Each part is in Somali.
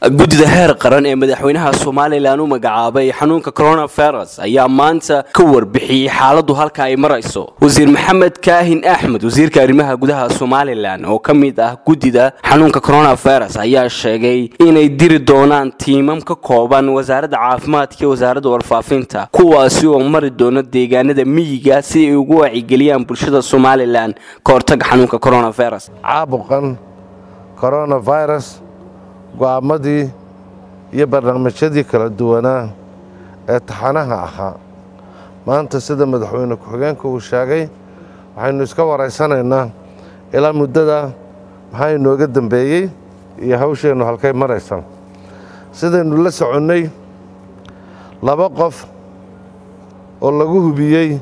gudida heer qaran ee madaxweynaha Soomaaliland uu magacaabay xanuunka coronavirus ayaa maanta ka warbixiyay xaaladdu halka ay marayso. Wasiir Maxamed Kaahin Axmed, wasiirka arrimaha gudaha Soomaaliland oo kamid ah gudida xanuunka coronavirus ayaa sheegay inay diri doonaan tiimam ka kooban wasaaradda caafimaadka iyo wasaaradda warfaafinta kuwaasi oo mari doona deegaanada miyiga si ay ugu wacyigeliyaan bulshada Soomaaliland ka hortagga xanuunka coronavirus. Caabuqan coronavirus go'aamadii iyo barnaamijyadii kala duwanaa ee taxanaha ahaa maanta sida madaxweyne ku-xigeenka uu sheegay waxaynu iska waraysanaynaa ilaa muddada maxaa inooga dambeeyey iyo hawsheennu halkay maraysan. sidaynu la soconnay 2 qof oo lagu hubiyey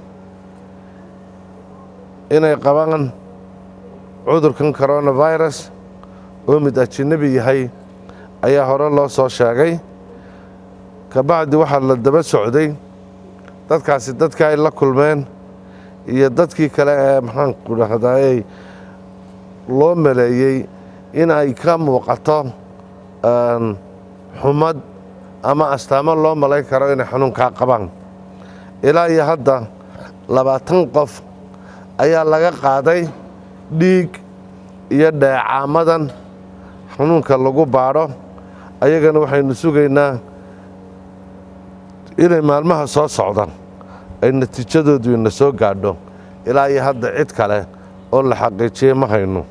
inay qabaan cudurkan coronavirus oo mid ajnabi yahay ayaa hore loo soo sheegay. kabacdi waxaa la daba socday dadkaasi dadka ay la kulmeen iyo dadkii kale ee maxaan ku dhahdaa loo maleeyey in ay ka muuqato xumad ama astaamo loo malayn karo inay xanuunkaa qabaan. ilaa iyo hadda 20 qof ayaa laga qaaday dhiig iyo dheecaamadan xanuunka lagu baadho. ayagana waxaynu sugaynaa inay maalmaha soo socdaan ay natiijadoodu ina soo gaadho. ilaa iyo hadda cid kale oo la xaqiijiyey ma hayno.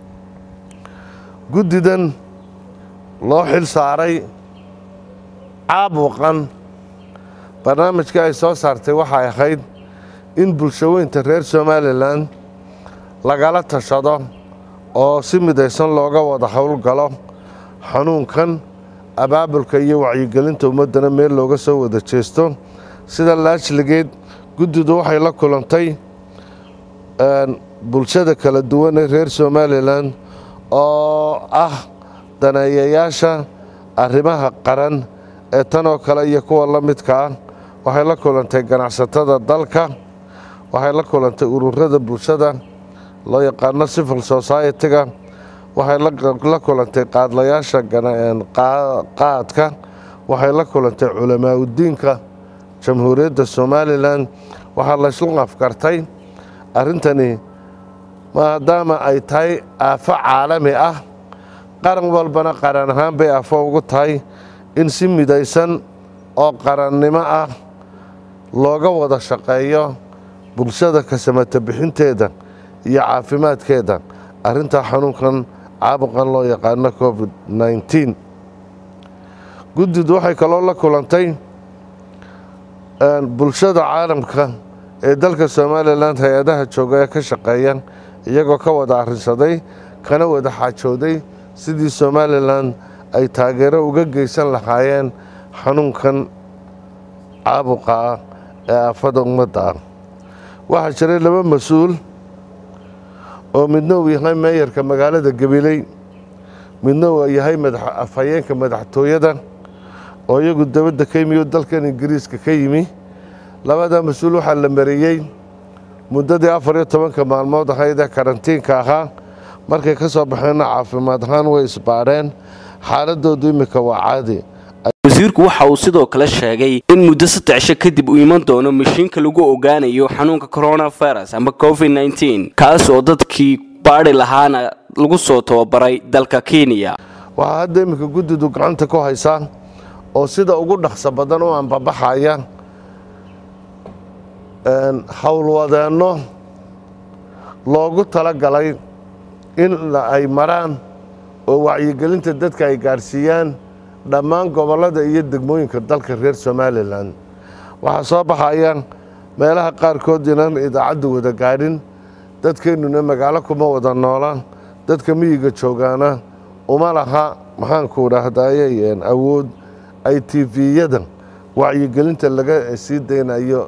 guddidan loo xil saaray caabuqan barnaamijka ay soo saartay waxay ahayd in bulshaweynta reer Soomaaliland lagala tashado oo si midaysan looga wada howlgalo xanuunkan abaabulka iyo wacyigelinta ummadana meel looga soo wada jeesto. sida laajligeed guddidu waxay la kulantay bulshada kala duwan ee reer Soomaaliland oo ah daneeyayaasha arrimaha qaran ee tan oo kale iyo kuwa la midka ah. waxay la kulantay ganacsatada dalka, waxay la kulantay ururada bulshada loo yaqaano civil society-ga, waxay la kulantay qaadlayaasha qaadka, waxay la kulantay culamaa udiinka jamhuuriyadda Soomaaliland. waxaa la isku afkartay arrintani maadaama ay tahay aafo caalami ah, qaran walbana qaran ahaan bay aafo ugu tahay, in si midaysan oo qarannimo ah looga wada shaqeeyo bulshada ka samata bixinteeda iyo caafimaadkeeda arrinta xanuunkan caabuqan loo yaqaano COVID-19. guddidu waxay kaloo la kulantay bulshada caalamka ee dalka Soomaaliland hay-adaha jooga ee ka shaqeeya iyagoo ka wada arrinsaday kana wada xaajooday sidii Soomaaliland ay taageero uga geysan lahaayeen xanuunkan caabuqa ah ee aafada ummadda ah. waxaa jiray 2 mas-uul oo midna uu yahay meeyarka magaalada Gabiley, midna uu yahay afhayeenka madaxtooyada oo iyagu dawladda ka yimi dalkan Ingiriiska ka yimi. labada mas-uul waxaa la mariyey muddadii 14 maalmood ahayd ee karantiinka ahaa. markay ka soo baxeenna caafimaad ahaan way isbaareen, xaaladoodu imika waa caadi. wasiirku waxa uu sidoo kale sheegay in muddo 3 cisho kadib uu iman doono mashiinka lagu ogaanayo xanuunka coronavirus ama COVID-19 kaas oo dadkii baari lahaana lagu soo tababaray dalka Kenya. waxaa hadda imika guddidu gacanta ku haysaa oo sida ugu dhaqso badan oo anbabaxaya howlwadeenno loogu talagalay in ay maraan oo wacyigelinta dadka ay gaarsiiyaan dhammaan gobollada iyo degmooyinka dalka reer Soomaaliland. waxaa soo baxaya meelaha qaarkood inaan idaacaddu wada gaadhin, dadkeennuna magaalo kuma wada noolaan, dadka miyiga joogaana uma laha maxaan ku dhahdaayay awood ay TV-yada wacyigelinta laga sii daynayo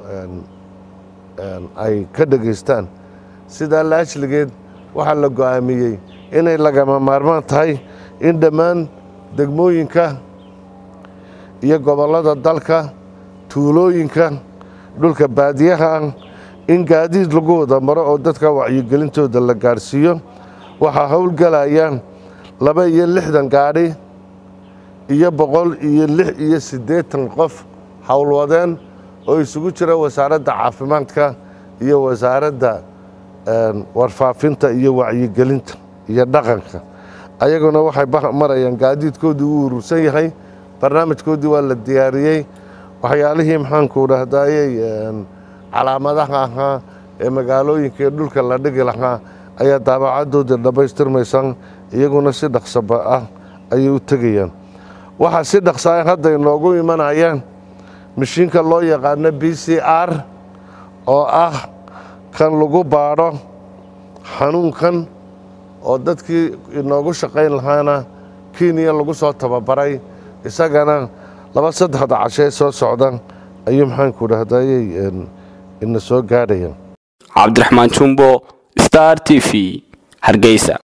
ay ka dhageystaan. sidaa laajligeed waxaa la go'aamiyey inay lagama maarmaan tahay in dhammaan degmooyinka iyo gobollada dalka, tuulooyinka, dhulka baadiyaha ah in gaadiid lagu wada maro oo dadka wacyigelintooda la gaarsiiyo. waxaa howlgalaya 62 gaadhi iyo 186 qof howlwadeen oo isugu jira wasaaradda caafimaadka iyo wasaaradda warfaafinta iyo wacyigelinta iyo dhaqanka ayaguna waxay marayaan gaadiidkoodii uu urursan yahay barnaamijkoodii waa la diyaariyey waxyaalihii maxaanku dhahdaayey calaamadaha ahaa ee magaalooyinka ee dhulka la dhigi lahaa ayaa daabacadoodii dhammaystirmaysan iyaguna si dhaqsaba ah ayay u tegayaan waxaa si dhaqsaa hadda inoogu imanayaan mashiinka loo yaqaano PCR oo ah kan lagu baadho xanuunkan oo dadkii inoogu shaqayn lahaana Kenya lagu soo tababaray isagana 2-3 cashe soo socda ayuu maxaanku dhahdaayey in soo gaadhayaan Cabdiraxmaan Jumbo Star TV Hargeysa.